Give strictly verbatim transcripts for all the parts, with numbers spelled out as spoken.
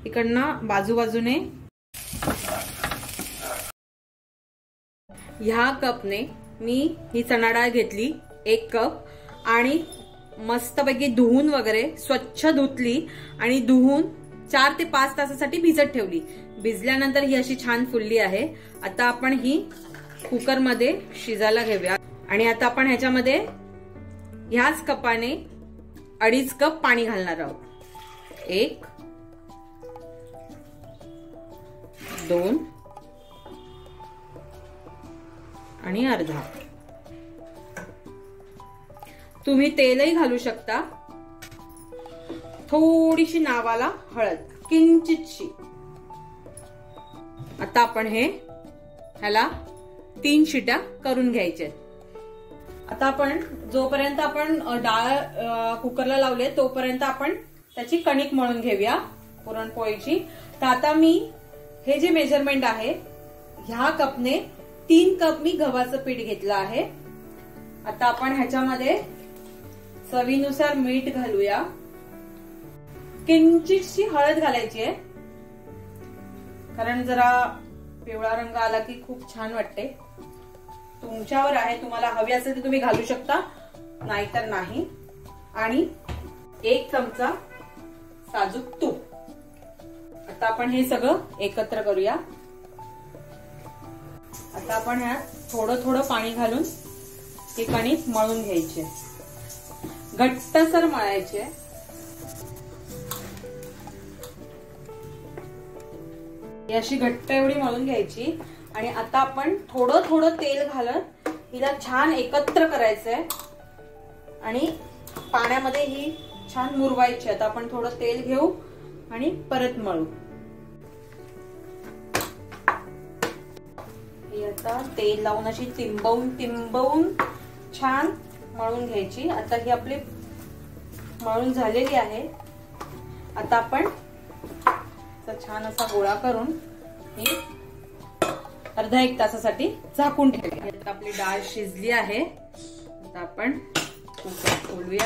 इकडनं बाजू बाजूने ह्या कपने मी ही चणा डाळ घेतली एक कप आणि मस्तपैकी धुवून वगैरे स्वच्छ धुतली आणि धुवून चार ते पाच तासासाठी भिजत ठेवली। भिजल्यानंतर ही अशी छान फुलली आहे। आता आपण ही कुकर मध्ये शिजायला घेऊया आणि आता आपण ह्याच्यामध्ये ह्याच कपाने अडीच कप पाणी घालणार आहोत। एक, दोन आणि अर्धा। तुम्ही तेलही घालू शकता। थोडीशी नावाला हळद, किंचितशी। आता आपण हे ह्याला तीन शिट्या करून घ्यायच्या। आता आपण जोपर्यंत आपण डाळ कुकरला लावले तोपर्यंत आपण त्याची कणिक मळून घेऊया पुरणपोळीची। तर आता मी हे जे मेजरमेंट आहे ह्या कपने तीन कप मी गव्हाचं पीठ घेतलं आहे। आता आपण ह्याच्यामध्ये चवीनुसार मीठ घालूया, किंचितशी हळद घालायची आहे कारण जरा पिवळा रंग आला की खूप छान वाटते। तुमच्यावर आहे, तुम्हाला हवी असेल तर तुम्ही घालू शकता, नाहीतर नाही। आणि एक चमचा साजूक तूप। आता आपण हे सगळं एकत्र करूया। आता आपण ह्यात थोडं थोडं पाणी घालून हे कणिक मळून घ्यायचे, घट्टसर मळायचे। ही अशी घट्ट एवढी मळून घ्यायची आणि आता आपण थोडं थोडं तेल घालत हिला छान एकत्र करायचंय आणि पाण्यामध्ये ही छान मुरवायची। आता आपण थोडं तेल घेऊ आणि परत मळू। ही आता तेल लावून अशी तिंबवून तिंबवून छान मळून घ्यायची। आता ही आपली मळून झालेली आहे। आता आपण छान असा गोळा करून ही अर्धा एक तासासाठी झाकून ठेवूया। आता आपली डाळ शिजली आहे। आता आपण कुकर खोलूया।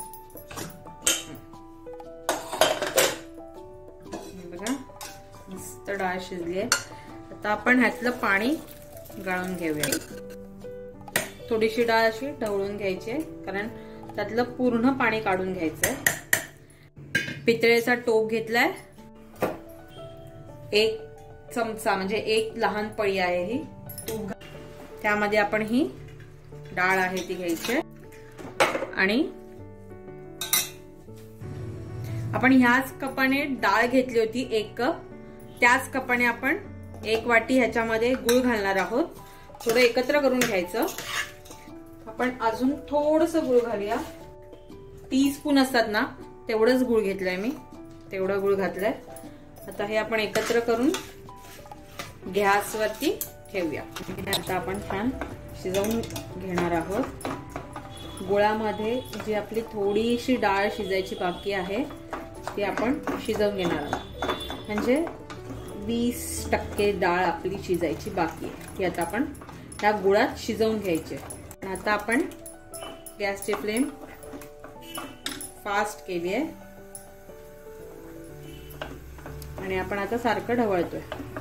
बघा मस्त डाळ शिजली आहे। आता आपण ह्यातलं पाणी गाळून घेऊया। थोडीशी डाळ अशी ढवळून घ्यायची आहे कारण त्यातलं पूर्ण पाणी काढून घ्यायचंय। पितळेचा टोप घेतलाय, एक चमचा म्हणजे एक लहान पळी आहे ही, त्यामध्ये आपण ही डाळ आहे ती घ्यायची आणि आपण ह्याच कपाने डाळ घेतली होती एक कप, त्याच कपाने आपण एक वाटी ह्याच्यामध्ये गुळ घालणार आहोत। थोडं एकत्र करून घ्यायचं। आपण अजून थोडस गुळ घालूया, टी स्पून असतात ना तेवढंच गुळ घेतलंय मी, तेवढं गुळ घातलंय। आता हे आपण एकत्र करून गॅसवरती ठेवूया। आता आपण छान शिजवून घेणार आहोत। गुळामध्ये जी आपली थोडीशी डाळ शिजायची बाकी आहे ती आपण शिजवून घेणार आहोत, म्हणजे वीस टक्के डाळ आपली शिजायची बाकी आहे ती आता आपण त्या गुळात शिजवून घ्यायची। आता आपण गॅसची फ्लेम फास्ट केली आहे आणि आपण आता सारखं ढवळतोय।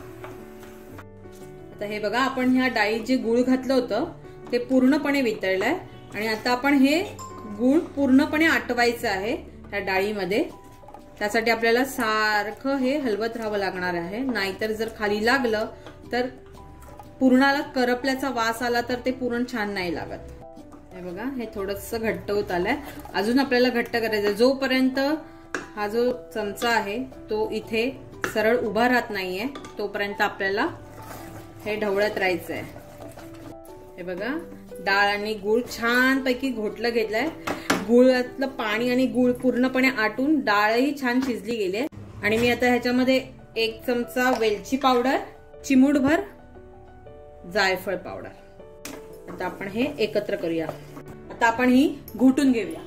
आता हे बघा आपण ह्या डाळीत जे गुळ घातलं होतं ते पूर्णपणे वितळलंय आणि आता आपण हे गुळ पूर्णपणे आटवायचं आहे ह्या डाळीमध्ये। त्यासाठी आपल्याला सारखं हे हलवत राहावं लागणार आहे, नाहीतर जर खाली लागलं तर पुरणाला करपल्याचा वास आला तर ते पुरण छान नाही लागत। हे बघा हे थोडंसं घट्ट होत आलंय, अजून आपल्याला घट्ट करायचं। जोपर्यंत हा जो चमचा आहे तो इथे सरळ उभा राहत नाहीये तोपर्यंत आपल्याला हे ढवळत राहायचंय। हे बघा डाळ आणि गुळ छान पैकी घोटलं घेतलंय, गुळातलं पाणी आणि गुळ पूर्णपणे आटून डाळही छान शिजली गेली आहे। आणि मी आता ह्याच्यामध्ये एक चमचा वेलची पावडर, चिमूटभर जायफळ पावडर, आता आपण हे एकत्र करूया। आता आपण ही घोटून घेऊया।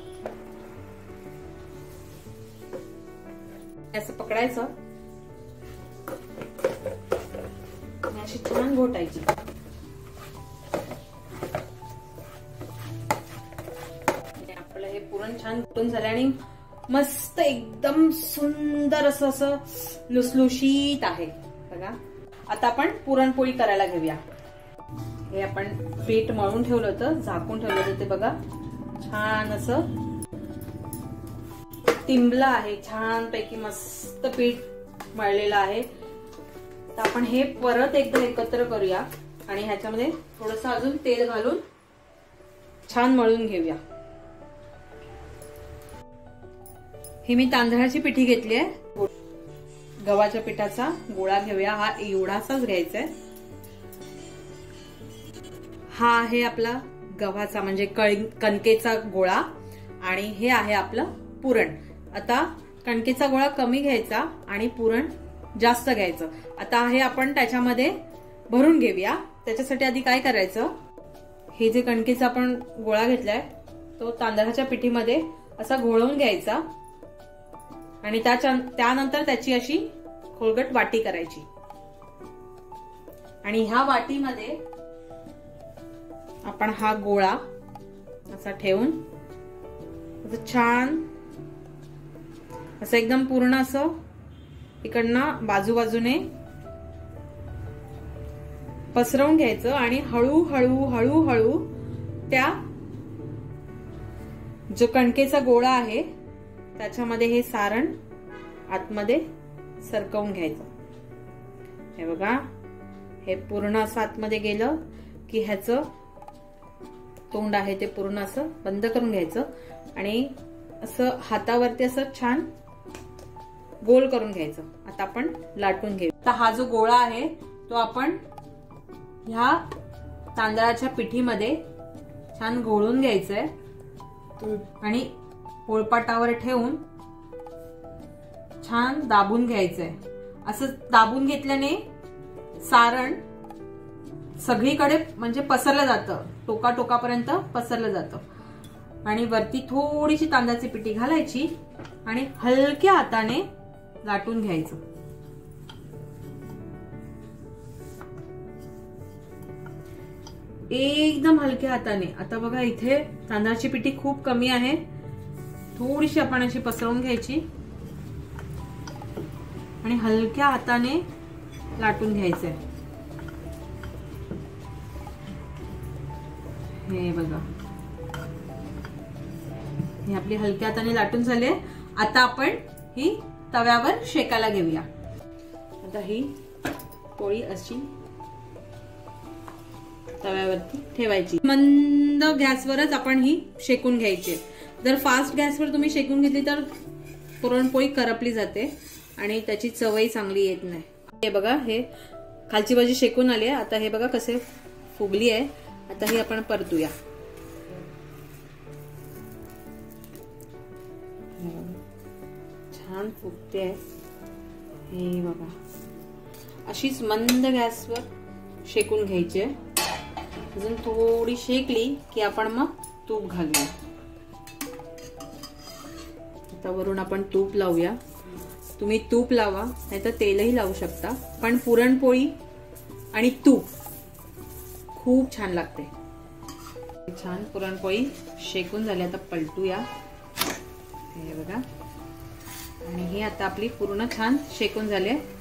असं पकडायचं, अशी छान घोटायची। आपलं हे पुरण छान घोटून झालं आणि मस्त एकदम सुंदर असं असं लुसलुशीत आहे बघा. आता आपण पुरणपोळी करायला घेऊया. हे आपण पीठ मळून ठेवलं होतं, झाकून ठेवलं होतं, ते बघा छान असं तिंबलं आहे, छान पैकी मस्त पीठ मळलेलं आहे. तर आपण हे परत एकदा एकत्र करूया आणि ह्याच्यामध्ये थोडस अजून तेल घालून छान मळून घेऊया. ही मी तांदळाची पिठी घेतली आहे. गव्हाच्या पिठाचा गोळा घेऊया. हा एवढासाच घ्यायचा आहे. हा आहे आपला गव्हाचा म्हणजे कणकेचा गोळा आणि हे आहे आपलं पुरण. आता कणकेचा गोळा कमी घ्यायचा आणि पुरण जास्त घ्यायचं. आता हे आपण त्याच्यामध्ये भरून घेऊया. त्याच्यासाठी आधी काय करायचं, हे जे कणकेचा आपण गोळा घेतलाय तो तांदळाच्या पिठीमध्ये असा घोळवून घ्यायचा आणि त्यानंतर त्याची अशी खोलगट वाटी करायची आणि ह्या वाटीमध्ये आपण हा गोळा असा ठेवून असं छान असं एकदम पूर्ण असं इकडनं बाजूबाजूने पसरवून घ्यायचं आणि हळूहळू हळूहळू त्या जो कणकेचा गोळा आहे त्याच्यामध्ये हे सारण आतमध्ये सरकवून घ्यायचं. हे बघा, हे पूर्ण असं आतमध्ये गेलं की ह्याचं तोंड आहे ते पूर्ण असं बंद करून घ्यायचं आणि असं हातावरती असं छान गोल करून घ्यायचं. आता आपण लाटून घेऊ. आता हा जो गोळा आहे तो आपण ह्या तांदळाच्या पिठीमध्ये छान घोळून घ्यायचंय आणि पोळपाटावर ठेवून छान दाबून घ्यायचंय. असं दाबून घेतल्याने सारण सगळीकडे म्हणजे पसरलं जातं, टोका टोकापर्यंत पसरलं जातं आणि वरती थोडीशी तांदळाची पिठी घालायची आणि हलक्या हाताने लाटून घ्यायचं. एकदम हलक्या हाताने. आता बघा इथे तांदळाची पिठी खूप कमी आहे, थोडीशी आपण अशी पसरवून घ्यायची आणि हलक्या हाताने लाटून घ्यायचंय. हे बघा, हे आपली हलक्या हाताने लाटून झाले. आता आपण ही तव्यावर शेकायला घेऊया. आता ही पोळी अशी तव्यावरती ठेवायची. मंद गॅसवरच आपण ही शेकून घ्यायची. जर फास्ट गॅसवर तुम्ही शेकून घेतली तर पुरणपोळी करपली जाते आणि त्याची चवही चांगली येत नाही. हे बघा, हे खालची बाजू शेकून आली आहे. आता हे बघा कसे फुगली आहे. आता ही आपण परतूया. छान फुगते आहे. हे बघा, अशीच मंद गॅसवर शेकून घ्यायची. अजून थोडी शेकली की आपण मग तूप घालूया. आता वरून आपण तूप लावूया. तुम्ही तूप लावा नाहीतर तेलही लावू शकता, पण पुरणपोळी आणि तूप खूप छान लागते. छान पुरणपोळी शेकून झाली. आता पलटूया. हे बघा, आणि ही आता आपली पूर्ण छान शेकून झाली आहे.